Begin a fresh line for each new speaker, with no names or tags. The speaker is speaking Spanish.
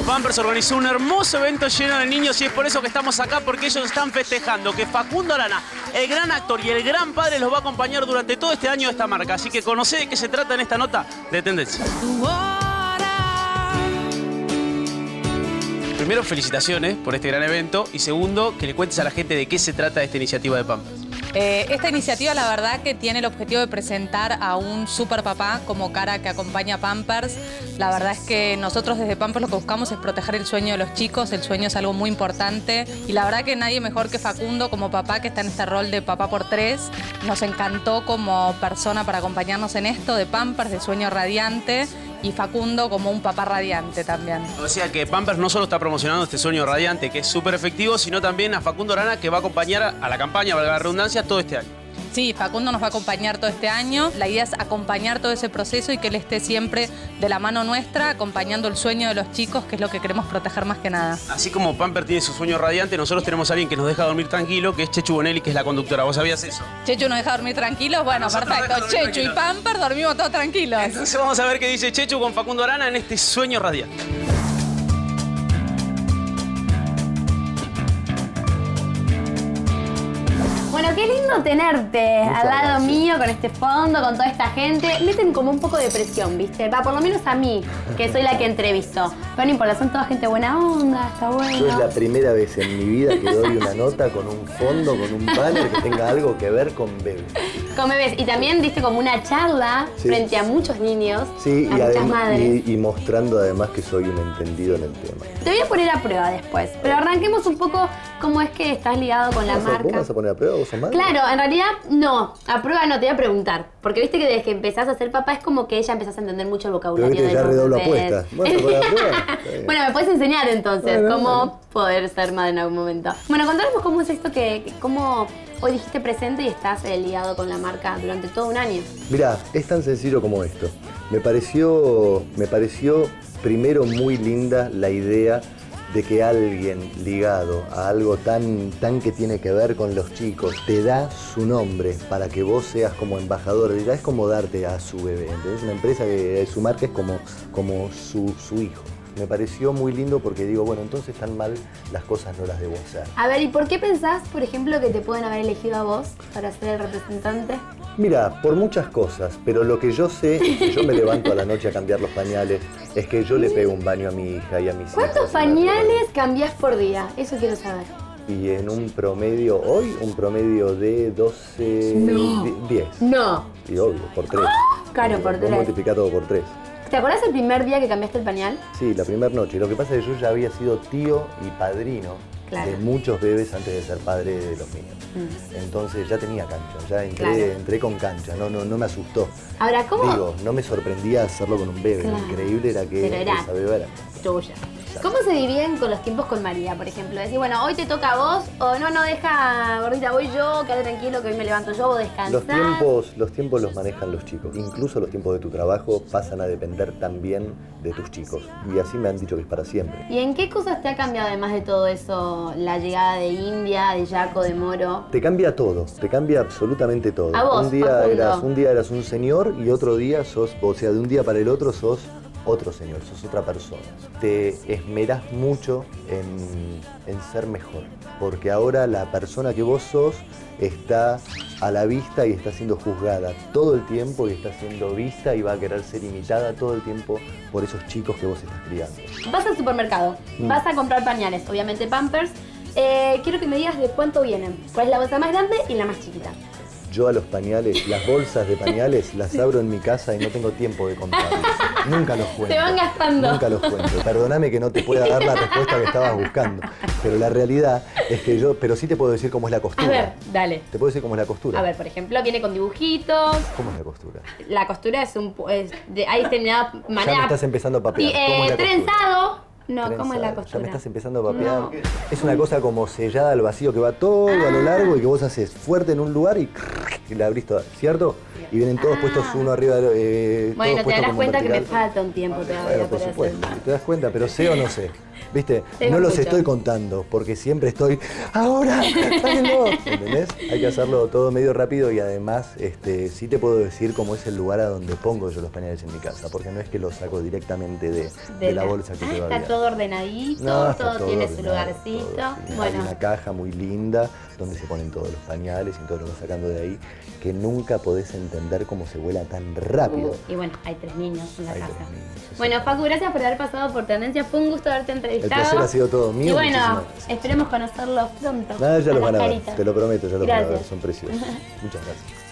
Pampers organizó un hermoso evento lleno de niños y es por eso que estamos acá, porque ellos están festejando que Facundo Arana, el gran actor y el gran padre, los va a acompañar durante todo este año de esta marca. Así que conocé de qué se trata en esta nota de Tendencia. Primero, felicitaciones por este gran evento y segundo, que le cuentes a la gente de qué se trata esta iniciativa de Pampers.
Esta iniciativa, la verdad, que tiene el objetivo de presentar a un super papá como cara que acompaña a Pampers. La verdad es que nosotros desde Pampers lo que buscamos es proteger el sueño de los chicos. El sueño es algo muy importante y la verdad que nadie mejor que Facundo como papá, que está en este rol de papá por tres. Nos encantó como persona para acompañarnos en esto de Pampers, de Sueño Radiante, y Facundo como un papá radiante también.
O sea que Pampers no solo está promocionando este sueño radiante, que es súper efectivo, sino también a Facundo Arana, que va a acompañar a la campaña, valga la redundancia, todo este año.
Sí, Facundo nos va a acompañar todo este año. La idea es acompañar todo ese proceso y que él esté siempre de la mano nuestra, acompañando el sueño de los chicos, que es lo que queremos proteger más que nada.
Así como Pampers tiene su sueño radiante, nosotros tenemos a alguien que nos deja dormir tranquilo, que es Chechu Bonelli, que es la conductora. ¿Vos sabías eso?
Chechu nos deja dormir tranquilos. Bueno, perfecto. Chechu y Pampers dormimos todos tranquilos.
Entonces vamos a ver qué dice Chechu con Facundo Arana en este sueño radiante.
Bueno, qué lindo tenerte al lado mío, con este fondo, con toda esta gente. Meten como un poco de presión, ¿viste? Va, por lo menos a mí, que soy la que entrevisto. Pero no importa, son toda gente buena onda, está bueno.
Yo es la primera vez en mi vida que doy una nota con un fondo, con un banner que tenga algo que ver con bebés.
Con bebés. Y también diste como una charla frente a muchos niños,
sí,
a muchas madres.
Y mostrando además que soy un entendido en el tema.
Te voy a poner a prueba después, pero arranquemos un poco cómo es que estás ligado con la marca.
¿Vos me vas a poner a prueba? ¿Vos sos madre?
Claro, en realidad no, a prueba no, te voy a preguntar. Porque viste que desde que empezás a ser papá es como que ella empezás a entender mucho el vocabulario.
Pero viste que ya redoblo apuestas. Bueno, por la prueba.
Bueno, me puedes enseñar entonces
bueno,
cómo poder ser madre en algún momento. Bueno, contanos cómo es esto cómo hoy dijiste presente y estás ligado con la marca durante todo un año.
Mirá, es tan sencillo como esto. Me pareció primero muy linda la idea de que alguien ligado a algo tan que tiene que ver con los chicos te da su nombre para que vos seas como embajador. Ya es como darte a su bebé, ¿entendés? Una empresa que su marca es como su hijo. Me pareció muy lindo porque digo, bueno, entonces tan mal las cosas no las debo hacer.
A ver, ¿y por qué pensás, por ejemplo, que te pueden haber elegido a vos para ser el representante?
Mira, por muchas cosas, pero lo que yo sé es que yo me levanto a la noche a cambiar los pañales, es que yo le pego un baño a mi hija y a mis hijos.
¿Cuántos pañales cambiás por día? Eso quiero saber.
Y en un promedio, hoy, un promedio de 12,
No.
10.
No.
Y obvio, por 3.
Claro, por 3.
Multiplicar todo por 3.
¿Te acordás el primer día que cambiaste el pañal?
Sí, la primera noche. Lo que pasa es que yo ya había sido tío y padrino de muchos bebés antes de ser padre de los míos. Entonces ya tenía cancha, ya entré con cancha, no me asustó.
Ahora, ¿cómo?
Digo, no me sorprendía hacerlo con un bebé, lo increíble era que esa bebé era
tuya. ¿Cómo se dividen con los tiempos con María, por ejemplo? Decir, bueno, hoy te toca a vos, o no, deja, gordita, voy yo, quédate tranquilo que hoy me levanto yo, vos descansás.
Los tiempos los manejan los chicos. Incluso los tiempos de tu trabajo pasan a depender también de tus chicos. Y así me han dicho que es para siempre.
¿Y en qué cosas te ha cambiado, además de todo eso, la llegada de India, de Jaco, de Moro?
Te cambia todo, te cambia absolutamente todo.
A vos,
un día eras un señor y otro día sos, o sea, de un día para el otro sos otro señor, sos otra persona. Te esmerás mucho en ser mejor, porque ahora la persona que vos sos está a la vista y está siendo juzgada todo el tiempo y está siendo vista y va a querer ser imitada todo el tiempo por esos chicos que vos estás criando.
Vas al supermercado, vas a comprar pañales, obviamente Pampers. Quiero que me digas de cuánto vienen. ¿Cuál es la bolsa más grande y la más chiquita?
Yo a los pañales, las bolsas de pañales, las abro en mi casa y no tengo tiempo de contarlos. Nunca los cuento.
Te van gastando.
Nunca los cuento. Perdóname que no te pueda dar la respuesta que estabas buscando. Pero la realidad es que pero sí te puedo decir cómo es la costura.
A ver, dale.
Te puedo decir cómo es la costura.
A ver, por ejemplo, viene con dibujitos.
¿Cómo es la costura?
La costura hay determinada manera.
Ya me estás empezando a papear. ¿Cómo es la
trenzado. No, ¿cómo es la costura?
Ya me estás empezando a papear. No. Es una cosa como sellada al vacío que va todo a lo largo y que vos haces fuerte en un lugar y la abrís toda, ¿cierto? Y vienen todos puestos uno arriba de...
Bueno, te darás cuenta que me falta un tiempo todavía.
Bueno, por supuesto, te das cuenta, pero sé o no sé. ¿viste?
Te
No los
escucho.
estoy contando, porque siempre estoy, ahora, sáquenlo, ¿entendés? Hay que hacerlo todo medio rápido y además sí te puedo decir cómo es el lugar a donde pongo yo los pañales en mi casa, porque no es que los saco directamente de la bolsa que te va
Está
bien.
todo ordenadito,
No, está
todo tiene su
ordenado,
lugarcito.
todo, sí. Hay
Bueno,
una caja muy linda donde se ponen todos los pañales y todo lo vas sacando de ahí, que nunca podés entender cómo se vuela tan rápido.
y bueno, hay 3 niños en la
Hay
casa.
3 niños,
Bueno, Facu, gracias por haber pasado por Tendencia. Fue un gusto haberte
El
entrevistado.
placer ha sido todo mío.
Y bueno,
muchísimas gracias.
esperemos conocerlos pronto.
Nada, ya
a
los
las
van a ver,
caritas.
te lo prometo, ya los van a ver,
Gracias.
son preciosos. Muchas gracias.